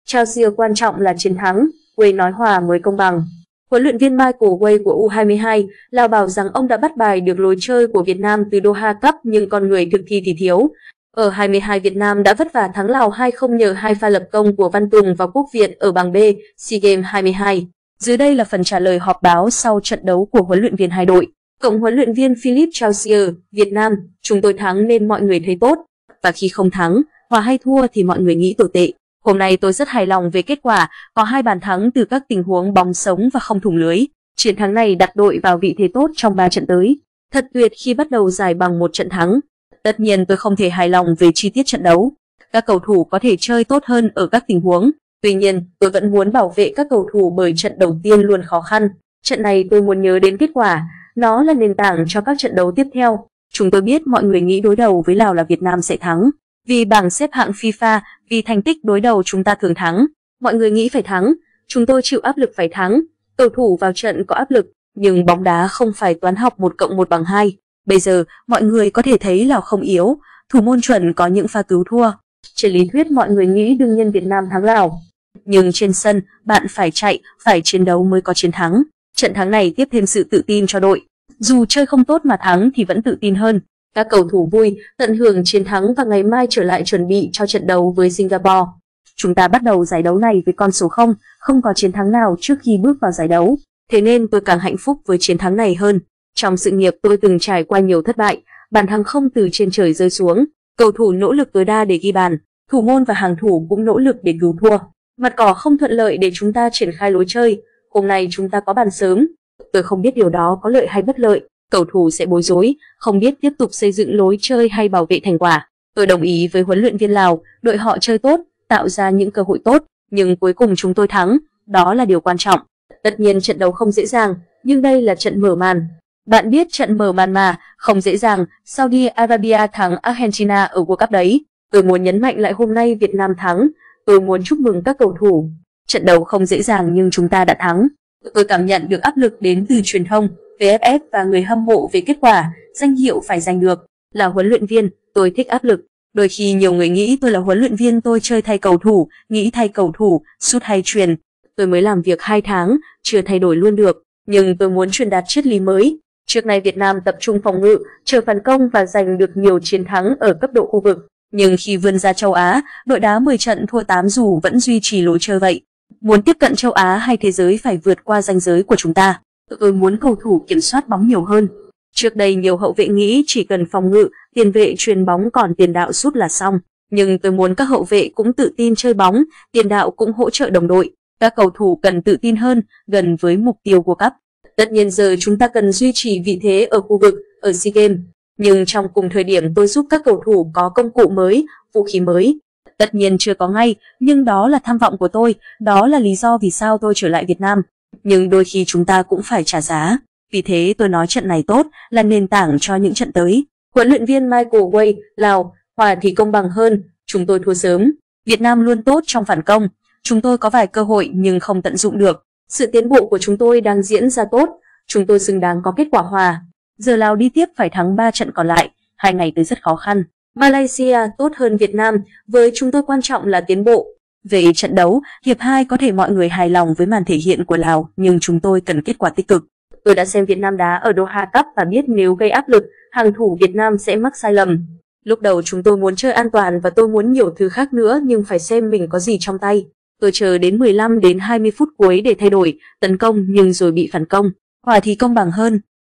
Chelsea quan trọng là chiến thắng, Way nói hòa mới công bằng. Huấn luyện viên Michael Way của U22 Lào bảo rằng ông đã bắt bài được lối chơi của Việt Nam từ Doha Cup nhưng con người thực thi thì thiếu. Ở 22 Việt Nam đã vất vả thắng Lào 2-0 nhờ 2 pha lập công của Văn Tùng và Quốc Việt ở bảng B SEA Games 22. Dưới đây là phần trả lời họp báo sau trận đấu của huấn luyện viên hai đội. Cộng huấn luyện viên Philip Chelsea, Việt Nam, chúng tôi thắng nên mọi người thấy tốt. Và khi không thắng, hòa hay thua thì mọi người nghĩ tồi tệ. Hôm nay tôi rất hài lòng về kết quả, có 2 bàn thắng từ các tình huống bóng sống và không thủng lưới. Chiến thắng này đặt đội vào vị thế tốt trong 3 trận tới. Thật tuyệt khi bắt đầu giải bằng một trận thắng. Tất nhiên tôi không thể hài lòng về chi tiết trận đấu. Các cầu thủ có thể chơi tốt hơn ở các tình huống. Tuy nhiên, tôi vẫn muốn bảo vệ các cầu thủ bởi trận đầu tiên luôn khó khăn. Trận này tôi muốn nhớ đến kết quả. Nó là nền tảng cho các trận đấu tiếp theo. Chúng tôi biết mọi người nghĩ đối đầu với Lào là Việt Nam sẽ thắng. Vì bảng xếp hạng FIFA, vì thành tích đối đầu chúng ta thường thắng. Mọi người nghĩ phải thắng. Chúng tôi chịu áp lực phải thắng. Cầu thủ vào trận có áp lực. Nhưng bóng đá không phải toán học 1+1=2. Bây giờ, mọi người có thể thấy Lào không yếu. Thủ môn chuẩn có những pha cứu thua. Trên lý thuyết mọi người nghĩ đương nhiên Việt Nam thắng Lào. Nhưng trên sân, bạn phải chạy, phải chiến đấu mới có chiến thắng. Trận thắng này tiếp thêm sự tự tin cho đội. Dù chơi không tốt mà thắng thì vẫn tự tin hơn. Các cầu thủ vui, tận hưởng chiến thắng và ngày mai trở lại chuẩn bị cho trận đấu với Singapore. Chúng ta bắt đầu giải đấu này với con số 0, không có chiến thắng nào trước khi bước vào giải đấu. Thế nên tôi càng hạnh phúc với chiến thắng này hơn. Trong sự nghiệp tôi từng trải qua nhiều thất bại, bàn thắng không từ trên trời rơi xuống. Cầu thủ nỗ lực tối đa để ghi bàn, thủ môn và hàng thủ cũng nỗ lực để cứu thua. Mặt cỏ không thuận lợi để chúng ta triển khai lối chơi. Hôm nay chúng ta có bàn sớm. Tôi không biết điều đó có lợi hay bất lợi. Cầu thủ sẽ bối rối, không biết tiếp tục xây dựng lối chơi hay bảo vệ thành quả. Tôi đồng ý với huấn luyện viên Lào, đội họ chơi tốt, tạo ra những cơ hội tốt, nhưng cuối cùng chúng tôi thắng, đó là điều quan trọng. Tất nhiên trận đấu không dễ dàng, nhưng đây là trận mở màn. Bạn biết trận mở màn mà, không dễ dàng, Saudi Arabia thắng Argentina ở World Cup đấy. Tôi muốn nhấn mạnh lại hôm nay Việt Nam thắng, tôi muốn chúc mừng các cầu thủ. Trận đấu không dễ dàng nhưng chúng ta đã thắng. Tôi cảm nhận được áp lực đến từ truyền thông, VFF và người hâm mộ về kết quả, danh hiệu phải giành được. Là huấn luyện viên, tôi thích áp lực. Đôi khi nhiều người nghĩ tôi là huấn luyện viên tôi chơi thay cầu thủ, nghĩ thay cầu thủ, sút hay truyền. Tôi mới làm việc 2 tháng, chưa thay đổi luôn được. Nhưng tôi muốn truyền đạt triết lý mới. Trước nay Việt Nam tập trung phòng ngự, chờ phản công và giành được nhiều chiến thắng ở cấp độ khu vực. Nhưng khi vươn ra châu Á, đội đá 10 trận thua 8 dù vẫn duy trì lối chơi vậy. Muốn tiếp cận châu Á hay thế giới phải vượt qua ranh giới của chúng ta. Tôi muốn cầu thủ kiểm soát bóng nhiều hơn. Trước đây nhiều hậu vệ nghĩ chỉ cần phòng ngự, tiền vệ truyền bóng còn tiền đạo sút là xong. Nhưng tôi muốn các hậu vệ cũng tự tin chơi bóng, tiền đạo cũng hỗ trợ đồng đội. Các cầu thủ cần tự tin hơn, gần với mục tiêu World Cup. Tất nhiên giờ chúng ta cần duy trì vị thế ở khu vực, ở SEA Games. Nhưng trong cùng thời điểm tôi giúp các cầu thủ có công cụ mới, vũ khí mới. Tất nhiên chưa có ngay, nhưng đó là tham vọng của tôi, đó là lý do vì sao tôi trở lại Việt Nam. Nhưng đôi khi chúng ta cũng phải trả giá. Vì thế tôi nói trận này tốt, là nền tảng cho những trận tới. Huấn luyện viên Michael Way, Lào, hòa thì công bằng hơn, chúng tôi thua sớm. Việt Nam luôn tốt trong phản công, chúng tôi có vài cơ hội nhưng không tận dụng được. Sự tiến bộ của chúng tôi đang diễn ra tốt, chúng tôi xứng đáng có kết quả hòa. Giờ Lào đi tiếp phải thắng 3 trận còn lại, 2 ngày tới rất khó khăn. Malaysia tốt hơn Việt Nam, với chúng tôi quan trọng là tiến bộ. Về trận đấu, hiệp 2 có thể mọi người hài lòng với màn thể hiện của Lào, nhưng chúng tôi cần kết quả tích cực. Tôi đã xem Việt Nam đá ở Doha Cup và biết nếu gây áp lực, hàng thủ Việt Nam sẽ mắc sai lầm. Lúc đầu chúng tôi muốn chơi an toàn và tôi muốn nhiều thứ khác nữa nhưng phải xem mình có gì trong tay. Tôi chờ đến 15 đến 20 phút cuối để thay đổi, tấn công nhưng rồi bị phản công. Hòa thì công bằng hơn.